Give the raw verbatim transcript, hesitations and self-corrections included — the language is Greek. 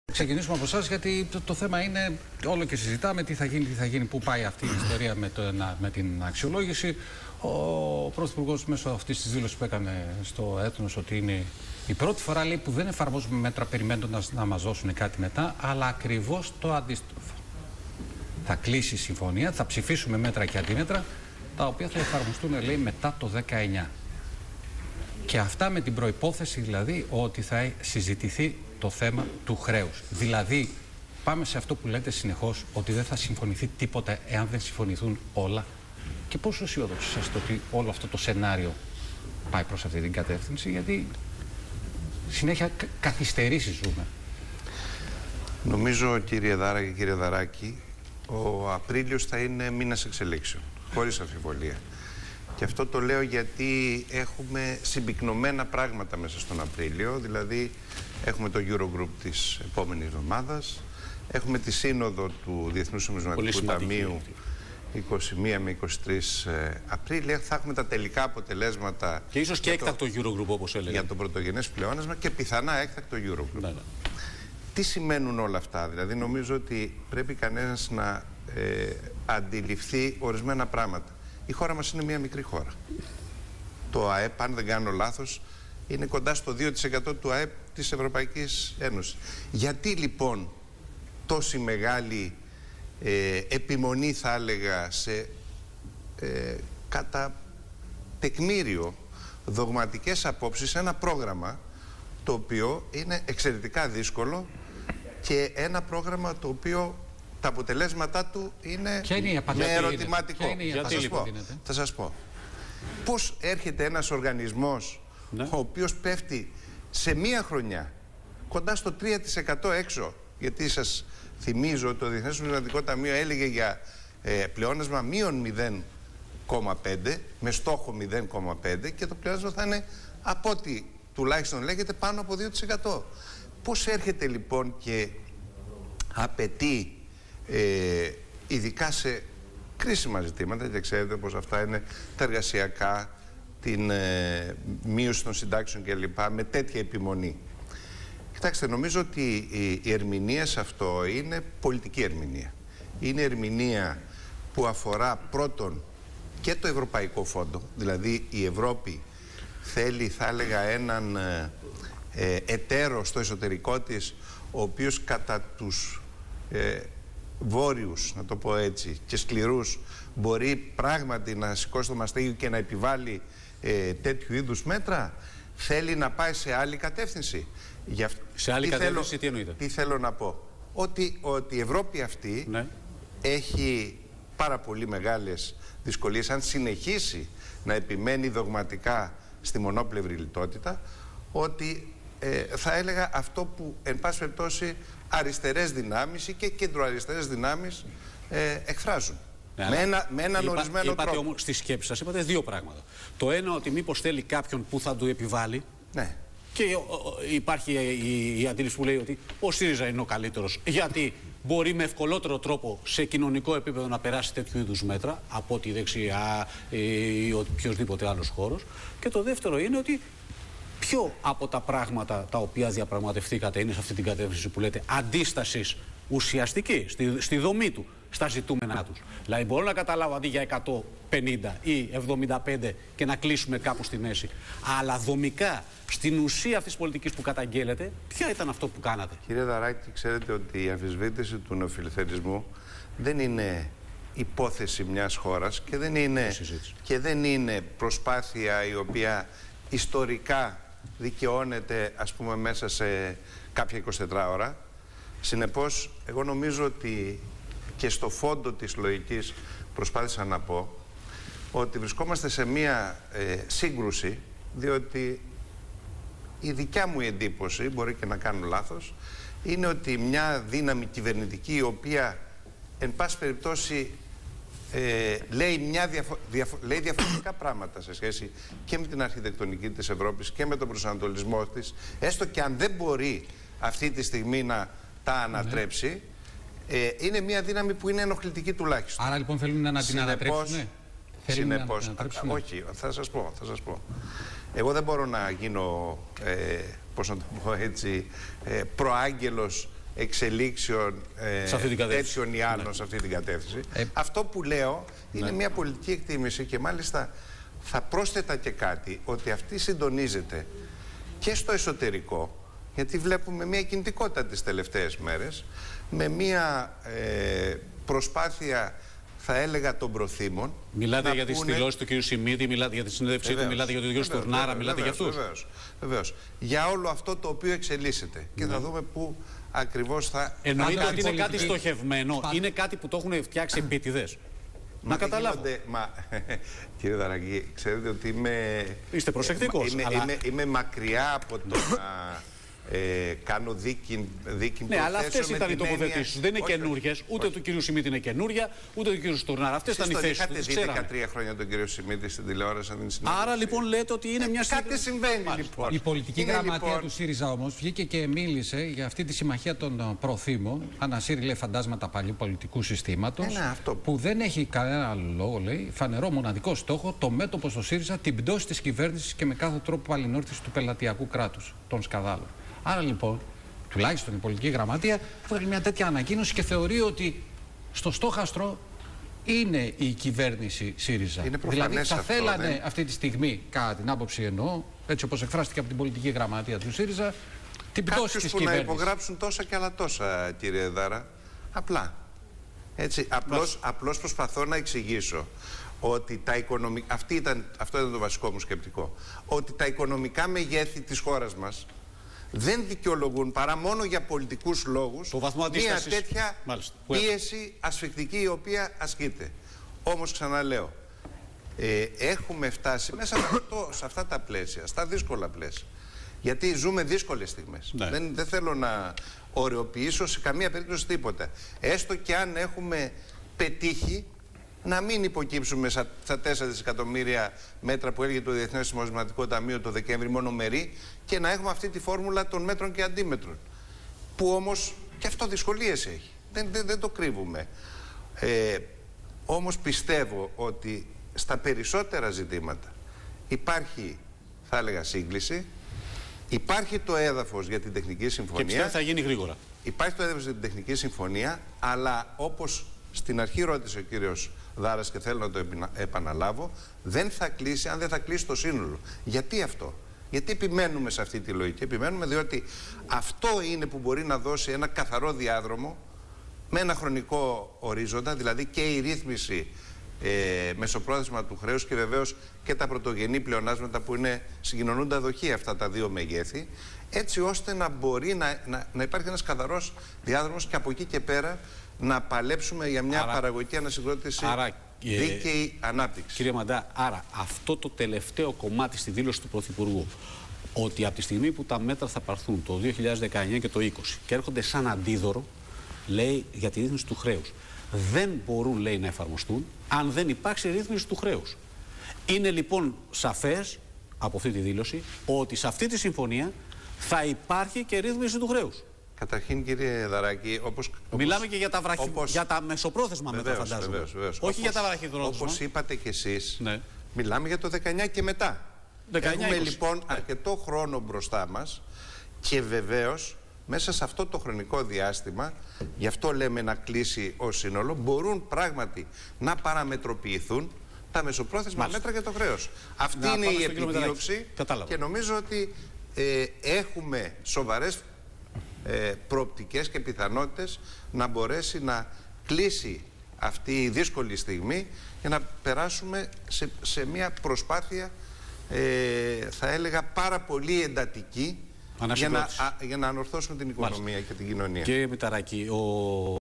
Ξεκινήσουμε από εσάς, γιατί το, το θέμα είναι όλο και συζητάμε τι θα γίνει, τι θα γίνει, πού πάει αυτή η ιστορία με, το, με την αξιολόγηση. Ο Πρωθυπουργός μέσω αυτής της δήλωσης που έκανε στο Έθνος ότι είναι η πρώτη φορά, λέει, που δεν εφαρμόζουμε μέτρα περιμένοντας να μας δώσουν κάτι μετά, αλλά ακριβώς το αντίστροφο. Θα κλείσει η συμφωνία, θα ψηφίσουμε μέτρα και αντίμετρα, τα οποία θα εφαρμοστούν, λέει, μετά το δεκαεννιά. Και αυτά με την προϋπόθεση, δηλαδή, ότι θα συζητηθεί το θέμα του χρέους. Δηλαδή, πάμε σε αυτό που λέτε συνεχώς, ότι δεν θα συμφωνηθεί τίποτα εάν δεν συμφωνηθούν όλα. Και πόσο αισιόδοξοι είσαστε ότι όλο αυτό το σενάριο πάει προς αυτή την κατεύθυνση, γιατί συνέχεια καθυστερήσεις ζούμε. Νομίζω, κύριε Δάρα και κύριε Δαράκη, ο Απρίλιος θα είναι μήνας εξελίξεων, χωρίς αμφιβολία. Και αυτό το λέω γιατί έχουμε συμπυκνωμένα πράγματα μέσα στον Απρίλιο. Δηλαδή, έχουμε το Eurogroup της επόμενης εβδομάδας, έχουμε τη σύνοδο του Διεθνούς Νομισματικού Ταμείου είκοσι μία με είκοσι τρεις Απρίλη. Θα έχουμε τα τελικά αποτελέσματα. Και ίσως και έκτακτο το, Eurogroup, όπως έλεγε. Για το πρωτογενές πλεόνασμα και πιθανά έκτακτο Eurogroup. Ναι, ναι. Τι σημαίνουν όλα αυτά? Δηλαδή, νομίζω ότι πρέπει κανένας να ε, αντιληφθεί ορισμένα πράγματα. Η χώρα μας είναι μια μικρή χώρα. Το ΑΕΠ, αν δεν κάνω λάθος, είναι κοντά στο δύο τοις εκατό του ΑΕΠ της Ευρωπαϊκής Ένωσης. Γιατί λοιπόν τόση μεγάλη ε, επιμονή, θα έλεγα, σε ε, κατά τεκμήριο δογματικές απόψεις σε ένα πρόγραμμα το οποίο είναι εξαιρετικά δύσκολο και ένα πρόγραμμα το οποίο τα αποτελέσματά του είναι, είναι με ερωτηματικό. Είναι. Θα, σας πω, θα σας πω. Πώς έρχεται ένας οργανισμός, ναι, ο οποίος πέφτει σε μία χρονιά κοντά στο τρία τοις εκατό έξω, γιατί σας θυμίζω ότι το Διεθνές Νομισματικό Ταμείο έλεγε για ε, πλεόνασμα μείον μηδέν κόμμα πέντε με στόχο μηδέν κόμμα πέντε και το πλεόνασμα θα είναι, από ό,τι τουλάχιστον λέγεται, πάνω από δύο τοις εκατό. Πώς έρχεται λοιπόν και απαιτεί Ε, ειδικά σε κρίσιμα ζητήματα, και ξέρετε πως αυτά είναι τα εργασιακά, την ε, μείωση των συντάξεων κλπ, με τέτοια επιμονή. Κοιτάξτε, νομίζω ότι η, η ερμηνεία σε αυτό είναι πολιτική ερμηνεία. Είναι ερμηνεία που αφορά πρώτον και το Ευρωπαϊκό Φόντο, δηλαδή η Ευρώπη θέλει, θα έλεγα, έναν ε, ε, εταίρο στο εσωτερικό της, ο οποίος κατά τους ε, βόρειους, να το πω έτσι, και σκληρούς, μπορεί πράγματι να σηκώσει το μαστίγιο και να επιβάλλει ε, τέτοιου είδους μέτρα. Θέλει να πάει σε άλλη κατεύθυνση. Για αυ... Σε άλλη τι κατεύθυνση θέλω... τι εννοείται? Τι θέλω να πω? Ότι, ότι η Ευρώπη αυτή, ναι, έχει πάρα πολύ μεγάλες δυσκολίες αν συνεχίσει να επιμένει δογματικά στη μονόπλευρη λιτότητα, ότι ε, θα έλεγα αυτό που εν πάση περιπτώσει αριστερές δυνάμεις ή και κεντροαριστερές δυνάμεις ε, εκφράζουν. Ναι, με, ένα, με έναν είπα, ορισμένο είπατε τρόπο. Όμως, στη σκέψη σας είπατε δύο πράγματα. Το ένα, ότι μήπως θέλει κάποιον που θα του επιβάλλει. Ναι. Και υπάρχει η, η αντίληψη που λέει ότι ο ΣΥΡΙΖΑ είναι ο καλύτερος, γιατί μπορεί με ευκολότερο τρόπο σε κοινωνικό επίπεδο να περάσει τέτοιου είδους μέτρα από τη δεξιά ή οποιοδήποτε άλλος χώρος. Και το δεύτερο είναι ότι ποιο από τα πράγματα τα οποία διαπραγματευτήκατε είναι σε αυτή την κατεύθυνση που λέτε αντίστασης ουσιαστική στη, στη δομή του, στα ζητούμενά τους? Δηλαδή, μπορώ να καταλάβω αντί για εκατόν πενήντα ή εβδομήντα πέντε και να κλείσουμε κάπου στη μέση. Αλλά δομικά, στην ουσία αυτής της πολιτικής που καταγγέλλετε, ποιο ήταν αυτό που κάνατε? Κύριε Δαράκη, ξέρετε ότι η αμφισβήτηση του νεοφιλελευθερισμού δεν είναι υπόθεση μιας χώρας και δεν είναι, και δεν είναι προσπάθεια η οποία ιστορικά δικαιώνεται, ας πούμε, μέσα σε κάποια εικοσιτετράωρα. Συνεπώς, εγώ νομίζω ότι και στο φόντο της λογικής προσπάθησα να πω ότι βρισκόμαστε σε μία ε, σύγκρουση, διότι η δικιά μου εντύπωση, μπορεί και να κάνω λάθος, είναι ότι μια δύναμη κυβερνητική η οποία εν πάση περιπτώσει ε, λέει, μια διαφο διαφο λέει διαφορετικά πράγματα σε σχέση και με την αρχιτεκτονική της Ευρώπης και με τον προσανατολισμό της, έστω και αν δεν μπορεί αυτή τη στιγμή να τα ανατρέψει, ε, είναι μια δύναμη που είναι ενοχλητική τουλάχιστον. Άρα λοιπόν θέλουν να την ανατρέψουν? Συνεπώς, να την όχι, θα σας πω, θα σας πω. Εγώ δεν μπορώ να γίνω, ε, πώς να το πω έτσι, ε, προάγγελος εξελίξεων ε, τέτοιων ή άλλων ναι. σε αυτή την κατεύθυνση. Ε, Αυτό που λέω είναι ναι. μια πολιτική εκτίμηση και μάλιστα θα πρόσθετα και κάτι, ότι αυτή συντονίζεται και στο εσωτερικό, γιατί βλέπουμε μια κινητικότητα τις τελευταίες μέρες, με μια ε, προσπάθεια, θα έλεγα, των προθήμων. Μιλάτε για τις δηλώσεις του κ. Σιμίτη, μιλάτε για τη συνέντευξή του, μιλάτε για τον κ. Στουρνάρα, μιλάτε για αυτούς. Βεβαίως, βεβαίως. Για όλο αυτό το οποίο εξελίσσεται. Και ναι. θα δούμε πού ακριβώς θα... Εννοείται ότι είναι κάτι στοχευμένο, είναι κάτι που το έχουν φτιάξει επίτηδες. Να καταλάβω. Μα, κύριε Δαρακή, ξέρετε ότι είμαι... Είστε προσεκτικός. Είμαι, αλλά... είμαι, είμαι μακριά από το να ε, κάνω δίκη, δίκη ναι, αλλά αυτές ήταν οι τοποθετήσεις. Δεν είναι καινούργιες. Ούτε όχι. του κ. Σιμίτη είναι καινούρια, ούτε του κ. Στουρνάρα. Αυτές ήταν οι θέσεις του. Είχατε δει δεκατρία χρόνια τον κ. Σιμίτη στην τηλεόραση. Άρα λοιπόν λέτε ότι είναι μια στιγμή. Κάτι συμβαίνει λοιπόν. Η πολιτική είναι, γραμματεία λοιπόν... του ΣΥΡΙΖΑ όμως βγήκε και μίλησε για αυτή τη συμμαχία των προθήμων. Ανασύρει, λέει, φαντάσματα παλιού πολιτικού συστήματος. Που... που δεν έχει κανένα λόγο, λέει, φανερό μοναδικό στόχο το μέτωπο στο ΣΥΡΙΖΑ, την πτώση της κυβέρνησης και με κάθε τρόπο παλινόρθωση του πελατειακού κράτους, των σκαδάλων. Άρα λοιπόν, τουλάχιστον η πολιτική γραμματεία βγάλει μια τέτοια ανακοίνωση και θεωρεί ότι στο στόχαστρο είναι η κυβέρνηση ΣΥΡΙΖΑ. Είναι δηλαδή θα αυτό, θέλανε ναι. αυτή τη στιγμή, κατά την άποψη εννοώ, έτσι όπως εκφράστηκε από την πολιτική γραμματεία του ΣΥΡΙΖΑ, την πτώση της κυβέρνησης. Να υπογράψουν τόσα και άλλα τόσα, κύριε Δάρα. Απλά. Έτσι, απλώς, απλώς προσπαθώ να εξηγήσω ότι τα οικονομικά, αυτή ήταν, αυτό ήταν το βασικό μου σκεπτικό, ότι τα οικονομικά μεγέθη της χώρας μας δεν δικαιολογούν παρά μόνο για πολιτικούς λόγους μια τέτοια Μάλιστα. πίεση ασφικτική η οποία ασκείται. Όμως ξαναλέω, ε, έχουμε φτάσει μέσα σε, αυτό, σε αυτά τα πλαίσια, στα δύσκολα πλαίσια. Γιατί ζούμε δύσκολες στιγμές. Ναι. Δεν, δεν θέλω να ωρεοποιήσω σε καμία περίπτωση τίποτα. Έστω και αν έχουμε πετύχει να μην υποκύψουμε στα τέσσερα δισεκατομμύρια μέτρα που έλεγε το Διεθνές Νομισματικό Ταμείο το Δεκέμβρη μονομερή και να έχουμε αυτή τη φόρμουλα των μέτρων και αντίμετρων. Που όμως και αυτό δυσκολίες έχει. Δεν, δεν, δεν το κρύβουμε. Ε, όμως πιστεύω ότι στα περισσότερα ζητήματα υπάρχει, θα έλεγα, σύγκληση. Υπάρχει το έδαφος για την τεχνική συμφωνία. Και πιστεύω θα γίνει γρήγορα. Υπάρχει το έδαφος για την τεχνική συμφωνία, αλλά όπως στην αρχή ρώτησε ο κύριος Δάρας και θέλω να το επαναλάβω, δεν θα κλείσει αν δεν θα κλείσει το σύνολο. Γιατί αυτό? Γιατί επιμένουμε σε αυτή τη λογική? Επιμένουμε διότι αυτό είναι που μπορεί να δώσει ένα καθαρό διάδρομο με ένα χρονικό ορίζοντα, δηλαδή και η ρύθμιση ε, μεσοπρόθεσμα του χρέους και βεβαίως και τα πρωτογενή πλεονάσματα που είναι συγκοινωνούντα δοχεία αυτά τα δύο μεγέθη, έτσι ώστε να μπορεί να, να, να υπάρχει ένας καθαρός διάδρομος και από εκεί και πέρα να παλέψουμε για μια άρα, παραγωγική ανασυγκρότηση, άρα, δίκαιη ε, ανάπτυξη. Κύριε Μαντά, άρα αυτό το τελευταίο κομμάτι στη δήλωση του Πρωθυπουργού, ότι από τη στιγμή που τα μέτρα θα πάρθουν το δύο χιλιάδες δεκαεννιά και το είκοσι και έρχονται σαν αντίδωρο, λέει, για τη ρύθμιση του χρέους, δεν μπορούν, λέει, να εφαρμοστούν αν δεν υπάρξει ρύθμιση του χρέους. Είναι λοιπόν σαφές από αυτή τη δήλωση ότι σε αυτή τη συμφωνία θα υπάρχει και ρύθμιση του χρέους. Καταρχήν, κύριε Δαράκη, όπως... Μιλάμε και για τα, βραχυ... όπως... για τα μεσοπρόθεσμα μέτρα, φαντάζομαι. Βεβαίως, βεβαίως. Όχι όπως... για τα βραχυδρόθεσμα. Όπως είπατε κι εσείς, ναι. μιλάμε για το δεκαεννιά και μετά. δεκαεννιά, Έχουμε είκοσι. λοιπόν αρκετό χρόνο μπροστά μας και βεβαίως μέσα σε αυτό το χρονικό διάστημα, γι' αυτό λέμε να κλείσει ως σύνολο, μπορούν πράγματι να παραμετροποιηθούν τα μεσοπρόθεσμα Μάλιστα. μέτρα για το χρέος. Αυτή να είναι η επιδίωξη και νομίζω ότι ε, έχουμε σοβαρές ε, προοπτικές και πιθανότητες να μπορέσει να κλείσει αυτή η δύσκολη στιγμή για να περάσουμε σε, σε μια προσπάθεια ε, θα έλεγα πάρα πολύ εντατική για να, α, για να ανορθώσουμε την οικονομία και την κοινωνία. Κύριε Μηταράκη, ο...